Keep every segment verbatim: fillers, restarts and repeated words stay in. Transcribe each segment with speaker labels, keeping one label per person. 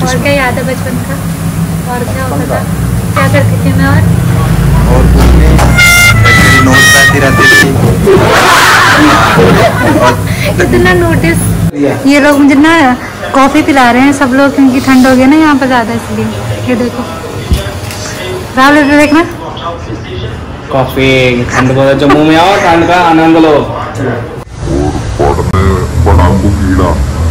Speaker 1: और क्या याद है बचपन का? और क्या होता था? क्या करती थी मैं? और
Speaker 2: और कुछ नहीं, मेरी नोट रहती रहती थी।
Speaker 1: इतना नोटिस। ये लोग मुझे ना कॉफ़ी पिला रहे हैं सब लोग, क्योंकि ठंड हो गया ना यहाँ पर ज़्यादा, इसलिए। ये देखो राहुल, इधर देखना,
Speaker 3: कॉफी ठंड को जम्मू में आओ, ठंड का आनंद लो।
Speaker 4: पढ़ने बड़ा को कीड़ा।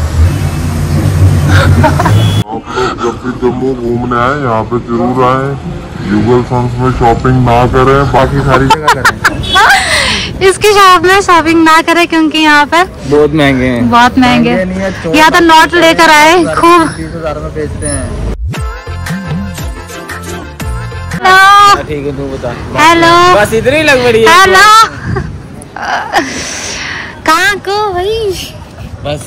Speaker 4: आप लोग जब भी जम्मू घूमने आए यहाँ पे जरूर आए। युगल सन्स में शॉपिंग ना करें, बाकी सारी जगह करें।
Speaker 1: इसकी शॉप में शॉपिंग ना करें क्योंकि यहाँ पर
Speaker 3: बहुत महंगे हैं,
Speaker 1: बहुत महंगे। यहाँ तो नोट लेकर आए खूब।
Speaker 2: तीस हजार में बेचते हैं।
Speaker 1: हेलो,
Speaker 3: ठीक है, तू बता।
Speaker 1: हेलो,
Speaker 3: बस इधर ही लग पड़ी है।
Speaker 1: हेलो, कहाँ को भाई?
Speaker 3: बस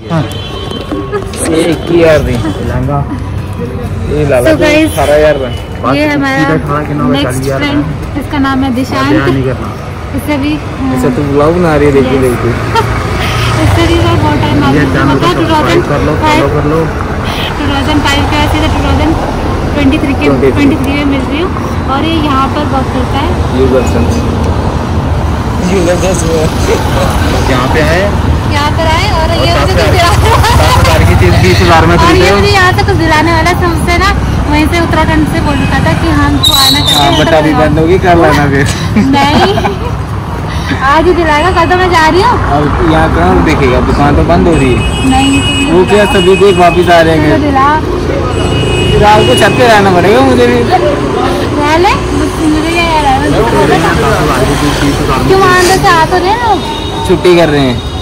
Speaker 3: ये इक्की यार दी लहंगा, ये लाला
Speaker 1: So guys,
Speaker 3: अठारह यार।
Speaker 1: ये हमारा नेक्स्ट फ्रेंड, इसका नाम है दिशांत। इससे भी
Speaker 3: अच्छा तू ब्लॉग बना रही है, देखी देखी।
Speaker 1: इससे भी मैं बहुत टाइम आ गया, मतलब two thousand five two thousand five के ऐसे टू थाउजेंड ट्वेंटी थ्री के ट्वेंटी थ्री में मिल रही हूँ। और ये यहाँ पर वर्क करता है
Speaker 3: युगल सन्स। युगल सन्स
Speaker 2: यहाँ पे आए,
Speaker 1: यहाँ पर आए और ये मुझे कुछ दिला
Speaker 2: दस हजार की चीज बीस हजार में
Speaker 1: और ये
Speaker 2: खरीदे।
Speaker 1: मुझे यहाँ से कुछ दिलाने वाला था। मुझसे ना वहीं से उत्तराखंड से बोल रहा था कि हम तो आना करके।
Speaker 3: बट अभी बंद होगी, कर लेना फिर।
Speaker 1: नहीं, आज ही दिलाएगा, कल तो मैं जा रही हूँ।
Speaker 3: अब यहाँ कहाँ देखेगा, दुकान तो बंद हो रही है।
Speaker 1: नहीं
Speaker 3: वो क्या सभी देख वापिस आ रहे हैं।
Speaker 1: दिला
Speaker 3: रात को छत पे रहना पड़ेगा मुझे भी।
Speaker 1: पहले मुझे क्या याद आया, क्यों अंदर से आ तो रहे हैं,
Speaker 3: छुट्टी कर रहे हैं।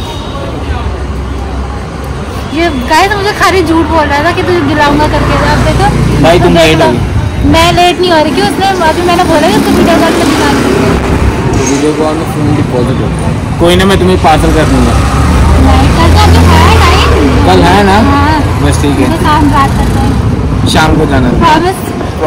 Speaker 1: ये गाइस मुझे खाली झूठ बोल रहा था कि तुझे दिलाऊंगा करके। अब देखो
Speaker 3: भाई तुम लेट हो गई।
Speaker 1: मैं लेट नहीं हो रही, क्यों? उसने अभी मैंने बोला कि उसको वीडियो कॉल पे दिखा
Speaker 3: तो वीडियो कॉल में फोन डिपॉजिट होता है। कोई ना, मैं तुम्हें पार्सल कर दूंगा।
Speaker 1: नहीं, कल तो अभी है टाइम।
Speaker 3: कल है ना?
Speaker 1: हाँ,
Speaker 3: बस ठीक है,
Speaker 1: तो शाम रात करते हैं,
Speaker 3: शाम को जाना।
Speaker 1: प्रॉमिस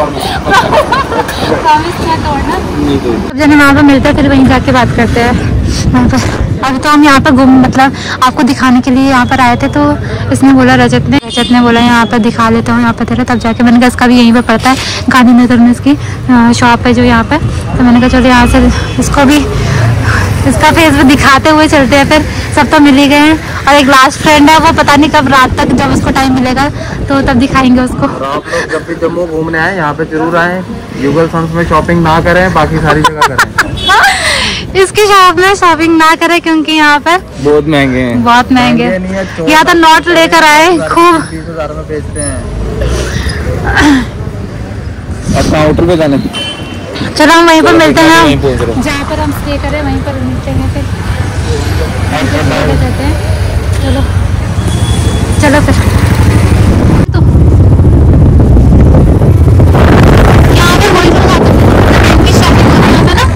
Speaker 1: प्रॉमिस क्या तोड़ना।
Speaker 3: नहीं तो
Speaker 1: अब जब वहाँ पर मिलते हैं फिर वहीं जाके बात करते हैं वहाँ पर। अभी तो हम यहाँ पर घूम मतलब आपको दिखाने के लिए यहाँ पर आए थे, तो इसने बोला, रजत ने रजत ने बोला यहाँ पर दिखा लेता हूँ यहाँ पर तेरा। तब जाके मैंने कहा इसका भी यहीं पर पड़ता है, गांधीनगर में इसकी शॉप है जो यहाँ पर। तो मैंने कहा चलो यहाँ से इसको भी इसका फेस भी दिखाते हुए चलते हैं। फिर सब तो मिल ही गए हैं और एक लास्ट फ्रेंड है, वो पता नहीं कब रात तक जब उसको टाइम मिलेगा तो तब दिखाएंगे उसको।
Speaker 2: आप लोग जब भी जम्मू घूमने आए यहाँ पे जरूर आए। युगल सन्स में शॉपिंग ना करें, बाकी सारी जगह करें।
Speaker 1: इसकी शॉप में शॉपिंग ना करें क्योंकि यहाँ पर
Speaker 3: बहुत महंगे हैं,
Speaker 1: बहुत महंगे। यहाँ तो नोट लेकर आए खूब।
Speaker 2: तीस हजार में बेचते हैं।
Speaker 3: अब काउंटर पे जाने।
Speaker 1: चलो हम वहीं पर मिलते हैं,
Speaker 3: वहीं पहुंच रहे हैं।
Speaker 1: जहाँ पर हम स्टे करें वहीं पर मिलते हैं फिर। जाते हैं, चलो चलो फिर। तो यहाँ पे वही लोग आते हैं, इनकी शॉपिंग करना होता है ना।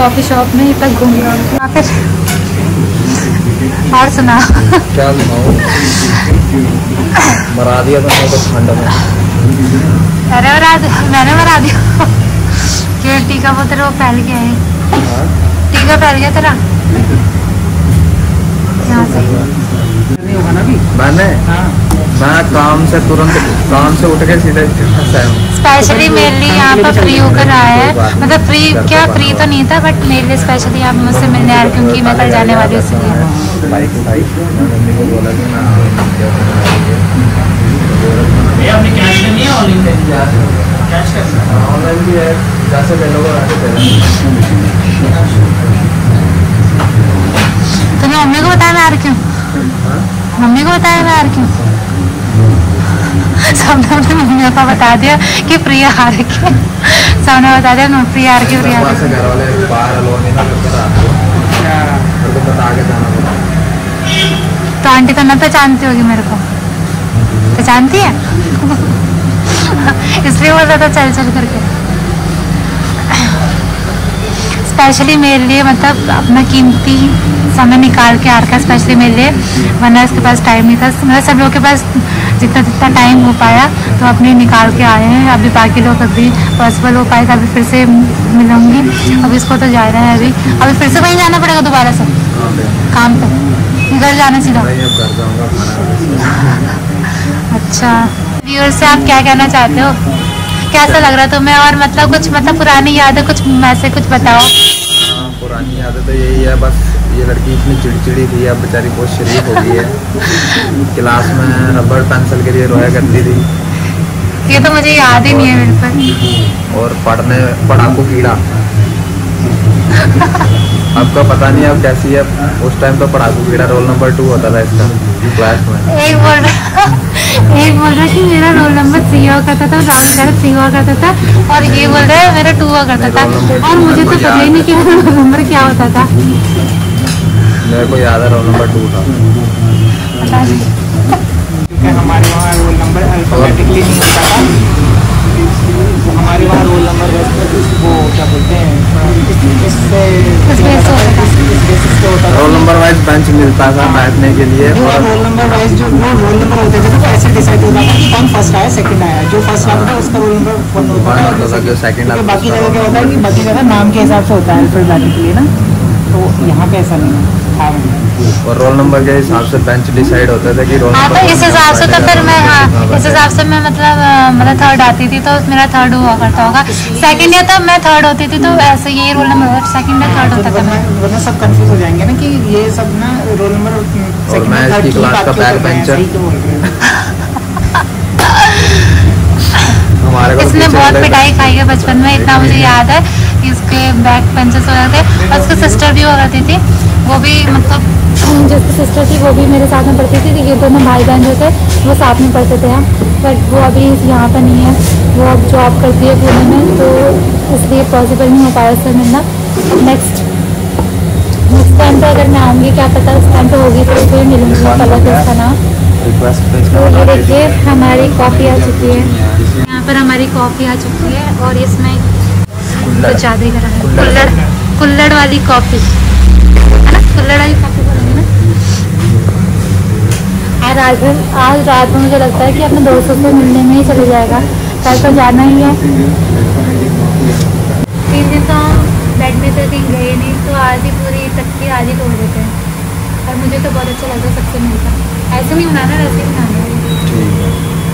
Speaker 1: कॉफी शॉप में तक घूम रहा हूँ। फिर और सुना
Speaker 2: क्या सुनाऊं? मरा दिया तुमने तो ठंड में।
Speaker 1: अरे मरा दे, मैंने मरा दिया। क्यों टीका वो तेरा वो फैल गया है, टीका फैल गया तेरा यहाँ से।
Speaker 3: नहीं होगा ना अभी।
Speaker 2: मैंने
Speaker 3: हाँ
Speaker 2: मैं काम से तुरंत काम से उठ के सीधे फंसा हूँ।
Speaker 1: स्पेशली मेरे लिए यहाँ पर फ्री होकर आया है, मतलब फ्री क्या फ्री तो नहीं था बट मेरे लिए स्पेशली आप मुझसे मिलने आए क्योंकि मैं कल जाने वाली हूँ इसलिए।
Speaker 2: बाइक बाइक मम्मी को बोला कि मैं
Speaker 3: अपने कैश में नहीं है ऑनलाइन कैश करना
Speaker 2: ऑनलाइन भी है, जैसे पहले वो आके
Speaker 1: तूने मम्मी को बताया मैं आ रही हूँ, मम्मी को बताया मैं आ रही हूँ, सबने अपने मम्मी पापा बता दिया कि प्रिया आ रही है, सबने बता दिया प्रिया आ रही है, प्रिया आ रही है।
Speaker 2: घर वाले बाहर अलो नहीं ना करते रात को, तो बता के जाना पड़ा।
Speaker 1: तो आंटी तो न पहचानती होगी मेरे को, पहचानती है इसलिए बोल रहा था चल चल करके। स्पेशली मेरे लिए मतलब अपना कीमती समय निकाल के आ रखा है स्पेशली मेरे लिए, वरना इसके पास टाइम नहीं था। मतलब सब लोगों के पास जितना जितना टाइम हो पाया तो अपने निकाल के आए हैं। अभी बाकी लोग अभी पॉसिबल हो पाए तो अभी फिर से मिलूंगी, अभी इसको तो जा रहे हैं, अभी अभी फिर से वहीं जाना पड़ेगा दोबारा से काम पे, घर जाना सीधा। अच्छा व्यूअर से आप क्या कहना चाहते हो, कैसा लग रहा है तुम्हें, और मतलब कुछ मतलब पुरानी यादें कुछ ऐसे कुछ बताओ।
Speaker 2: हाँ, पुरानी यादें तो यही है, बस ये लड़की इतनी चिड़चिड़ी थी, अब बेचारी बहुत शरीफ हो गई है। क्लास में रबड़ पेंसिल के लिए रोया करती थी,
Speaker 1: ये तो मुझे याद ही नहीं है मेरे पर।
Speaker 2: और पढ़ने पढ़ाकू कीड़ा आपका पता नहीं अब कैसी है, उस टाइम तो पढ़ाकू कीड़ा रोल नंबर टू होता था इसका क्लास में।
Speaker 1: एक बोल रहा एक बोल रहा कि मेरा रोल नंबर थ्री हुआ करता था, राहुल मेरा थ्री हुआ करता था, और ये बोल रहा है मेरा टू हुआ करता था, और मुझे तो पता ही नहीं कि मेरा रोल नंबर क्या होता था।
Speaker 2: मेरे को याद है रोल नंबर टू था।
Speaker 1: पता नहीं
Speaker 3: क्योंकि हमारे वहाँ रोल नंबर अल्फाबेटिकली नहीं होता था, तो हमारे वहाँ रोल नंबर वो क्या बोलते हैं इससे
Speaker 2: रोल नंबर वाइज बेंच मिलता था बैठने के लिए, और
Speaker 3: रोल नंबर वाइज जो वो रोल नंबर होते थे तो ऐसे डिसाइड होता था कि कौन फर्स्ट आया सेकंड आया, जो फर्स्ट आता था उसका रोल नंबर वन होता था,
Speaker 2: जो सेकंड
Speaker 3: तो बाकी जगह क्या होता है कि बाकी जगह नाम के हिसाब से होता है अल्फाबेटिकली ना, तो यहाँ पे ऐसा नहीं था।
Speaker 2: और रोल नंबर के हिसाब से बेंच डिसाइड होते थे कि रोल
Speaker 1: हाँ,
Speaker 2: नंबर
Speaker 1: तो इस हिसाब से तो फिर मैं हाँ इस हिसाब से मैं मतलब अ, मतलब थर्ड आती थी तो मेरा थर्ड हुआ करता होगा, सेकंड या तो मैं थर्ड होती थी, तो ऐसे ये रोल नंबर सेकंड या थर्ड होता था।
Speaker 3: वरना सब कंफ्यूज हो जाएंगे ना कि ये सब ना रोल नंबर
Speaker 2: और मैं इसकी क्लास का बैक बेंचर। हमारे को
Speaker 1: इसने बहुत पिटाई खाई है बचपन में, इतना मुझे याद है कि इसके बैक बेंचेस हो जाते, और उसकी सिस्टर भी हुआ करती थी, वो भी मतलब जिसकी सिस्टर थी वो भी मेरे साथ में पढ़ती थी, ये दोनों भाई बहन जो थे वो साथ में पढ़ते थे, बट वो अभी यहाँ पर नहीं है, वो अब जॉब करती है पुणे में, तो इसलिए पॉसिबल नहीं हो पाया उससे मिलना। नेक्स्ट नेक्स्ट टाइम पर अगर मैं आऊँगी, क्या पता उस टाइम पर होगी तो फिर मिलूँगी, पलक है उसका नाम। तो ये देखिए हमारी कॉफ़ी आ चुकी है, यहाँ पर हमारी कॉफ़ी आ चुकी है, और इसमें कुछ ज़्यादा ही करा है, कुल्लड़ कुल्लड़ वाली कॉफ़ी है ना, कुल्लड़ वाली कॉफ़ी बोलेंगे ना। आज रात में आज रात में मुझे लगता है कि अपने दोस्तों से मिलने में ही चले जाएगा, कल तो जाना ही है। तीन दिन तो हम बेड में तो दिन गए नहीं, तो आज ही पूरी तक आज ही तोड़ देते हैं, और मुझे तो बहुत अच्छा लगता है सबसे मिलकर, ऐसे नहीं बनाना वैसे ही बनाना है।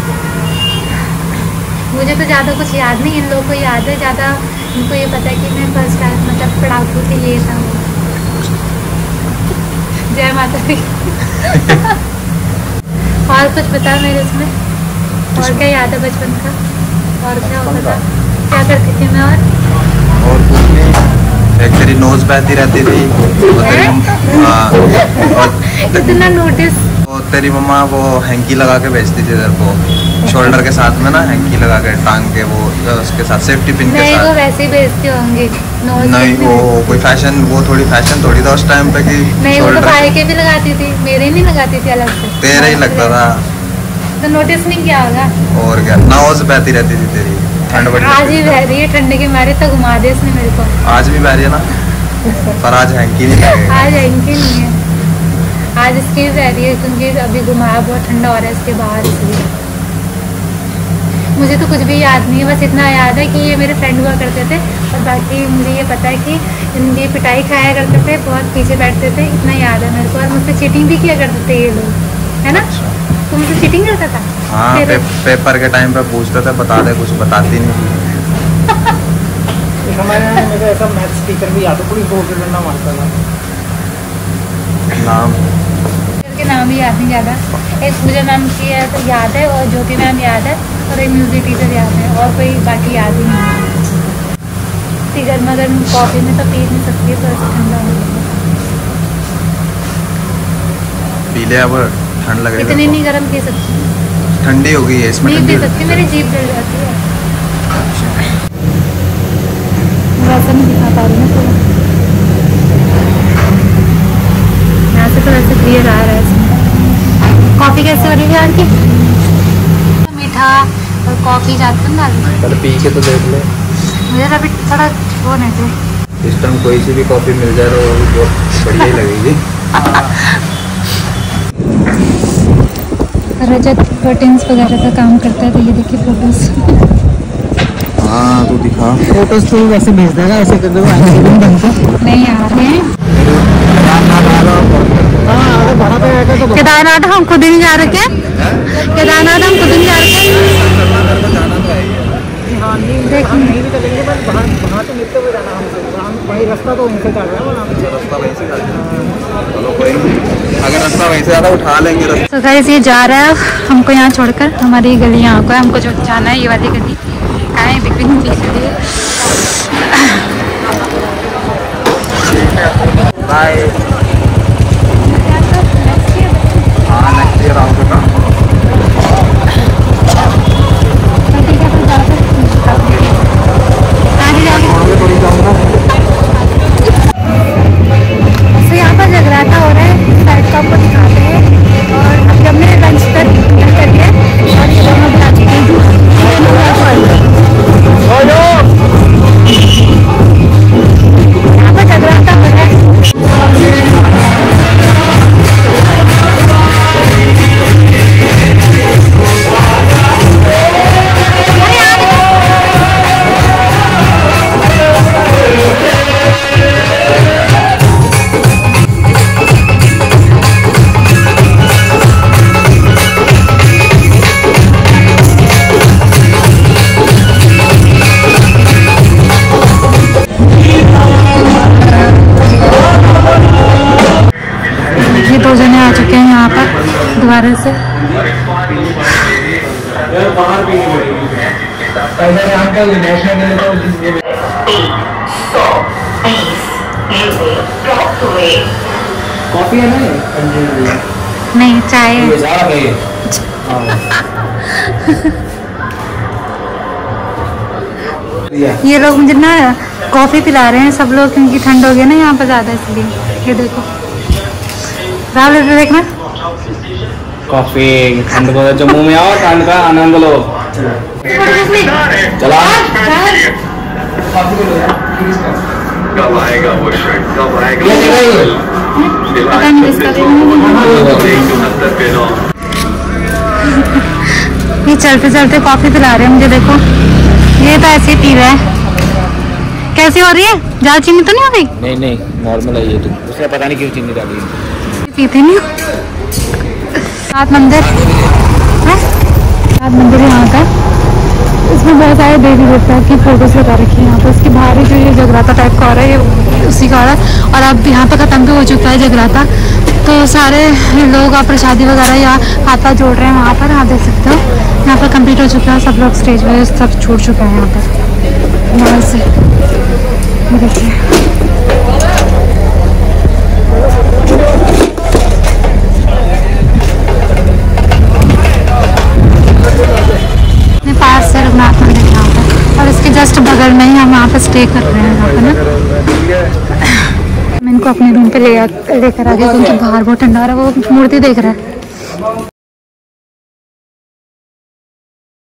Speaker 1: मुझे तो ज़्यादा कुछ याद नहीं, इन लोगों को याद है ज़्यादा, इनको ये पता है कि मैं फर्स्ट टाइम मतलब पढ़ाकू थी, ये था। जय माता दी। और कुछ बता मेरे इसमें, और क्या याद है बचपन का, और क्या होता था, क्या करती थी मैं, और
Speaker 2: और कुछ नहीं, एक तेरी नोज बहती रहती थी, और तेरी हाँ, और
Speaker 1: इतना नोटिस,
Speaker 2: और तेरी मम्मा वो हैंकी लगा के बेचती थी तेरे को, शोल्डर के साथ में ना हैंकी लगा के टांग के, वो उसके साथ सेफ्टी पिन के
Speaker 1: नहीं वो
Speaker 2: साथ।
Speaker 1: वैसे ही बेचती होंगी
Speaker 2: नहीं वो कोई फैशन, वो थोड़ी फैशन थोड़ी था उस टाइम पे कि
Speaker 1: नहीं, वो तो भाई के भी लगाती थी, मेरे नहीं लगाती थी अलग से,
Speaker 2: तेरा ही लगता था,
Speaker 1: तो नोटिस नहीं किया होगा।
Speaker 2: और क्या नोज बहती रहती थी तेरी, ठंड बड़ी
Speaker 1: आज भी बह रही है, ठंडे के मारे तो घुमा दे इसने मेरे को।
Speaker 2: आज भी बह रही है ना, पर आज हैंकी नहीं लगेगा।
Speaker 1: आज हैंकी नहीं है, आज इसकी रह रही है क्योंकि अभी घुमाया बहुत ठंडा हो रहा है इसके बाहर, इसलिए मुझे तो कुछ भी याद नहीं है। बस इतना याद है कि ये मेरे फ्रेंड हुआ करते थे और बाकी मुझे ये पता है कि इनकी पिटाई खाया करते थे, बहुत पीछे बैठते थे, इतना याद है मेरे को। और मुझसे चीटिंग भी किया करते थे ये लोग, है ना? तो मुझसे चीटिंग करता था।
Speaker 2: हाँ, पे, पेपर के टाइम पे पूछते थे, बता दे, कुछ बताती नहीं थी।
Speaker 3: हमारे यहाँ मेरे ऐसा मैथ्स टीचर भी आता, पूरी दो डंडा मारता था।
Speaker 2: नाम
Speaker 1: के नाम भी याद नहीं ज़्यादा। एक पूजा मैम की है तो याद है, और ज्योति मैम याद है, और एक म्यूजिक टीचर याद है, और कोई बाकी याद ही नहीं है। इतनी गर्मा गर्म कॉफ़ी में तो पी नहीं सकती है, तो ऐसा ठंडा हो जाएगा।
Speaker 2: पी ले, अब ठंड लग रही है।
Speaker 1: इतनी नहीं गर्म पी सकती,
Speaker 2: ठंडी हो गई है इसमें,
Speaker 1: नहीं
Speaker 2: ठंडी
Speaker 1: पी सकती, मेरी जीभ जल जाती है। वैसा नहीं दिखा पा रही हूँ तो यहाँ से तो वैसे क्लियर आ रहा है इसमें। कॉफ़ी कैसे हो रही है यार की? मीठा और कॉफ़ी जाते हैं ना,
Speaker 2: पहले पी के तो देख ले।
Speaker 1: मुझे अभी थोड़ा वो नहीं थे।
Speaker 2: इस टाइम कोई सी भी कॉफ़ी मिल जाए तो वो भी बहुत बढ़िया ही लगेगी।
Speaker 1: रजत कर्टेंस वगैरह का काम करता है, तो ये देखिए फोटोज।
Speaker 2: हाँ, तू दिखा
Speaker 3: फोटोज तो वैसे भेज देगा, ऐसे कर दो
Speaker 1: नहीं आ रहे हैं केदारनाथ, हम खुद ही नहीं जा रहे क्या? केदारनाथ हम खुद ही नहीं जा रहे
Speaker 3: देखो नहीं भी चलेंगे, बस वहाँ वहाँ तो मिलते हुए जाना हमसे, हम वही रास्ता तो उनसे चल रहा है,
Speaker 2: रास्ता वहीं से चलो कोई नहीं, अगर रास्ता वहीं से ज़्यादा उठा लेंगे।
Speaker 1: तो गाइस ये जा रहा है हमको यहाँ छोड़कर, हमारी गली यहाँ को है, हमको जो जाना है ये वाली गली कहाँ है दिख भी नहीं दिख रही है।
Speaker 2: बाय। हाँ, नेक्स्ट ईयर आओगे ना?
Speaker 1: तो यहाँ पर जगराता हो रहा है, साइड का आपको दिखाते हैं। और अभी हमने लंच कर करके और ये दोनों भी आ चुके हैं। यहाँ पर जगराता हो रहा है। ये दो जने आ चुके हैं यहाँ पर दोबारा से।
Speaker 3: कॉफी है ना?
Speaker 1: नहीं, चाय है। ये लोग मुझे ना कॉफ़ी पिला रहे हैं सब लोग, क्योंकि ठंड हो गया ना यहाँ पर ज़्यादा, इसलिए। ये देखो राहुल, इधर देखना।
Speaker 3: कॉफी ठंड को जम्मू में आओ, ठंड का आनंद लो। चला
Speaker 5: कब आएगा वो शर्ट, कब आएगा
Speaker 1: पता नहीं किसका ये चलते चलते कॉफ़ी पिला रहे हैं मुझे, देखो ये तो ऐसे ही पी रहा है। कैसी हो रही है? ज़्यादा चीनी तो नहीं हो गई?
Speaker 3: नहीं नहीं, नॉर्मल है ये तो, उसने पता नहीं क्यों चीनी डाली है।
Speaker 1: पीते नहीं हो। सात मंदिर है, सात मंदिर यहाँ का, इसमें बहुत सारे देवी देवता की फोटोज लगा रखी है यहाँ पर। इसके बाहर ही जो ये जगराता टाइप का हो रहा है, ये उसी का हो रहा है। और अब यहाँ पर ख़त्म भी हो चुका है जगराता, तो सारे लोग आप प्रसादी वगैरह या खाता जोड़ रहे हैं वहाँ पर। आप देख सकते हो यहाँ पर कंप्लीट हो चुका है, सब लोग स्टेज पे सब छूट चुका है यहाँ पर। वहाँ से देखिए पास से रघुनाथ मंदिर यहाँ पर, और इसके जस्ट बगल में ही हम यहाँ पर स्टे कर रहे हैं। यहाँ पर ना मैं इनको अपने रूम पे ले लेकर आ गई, क्योंकि बाहर बहुत ठंडा हो रहा है। वो मूर्ति देख रहा है।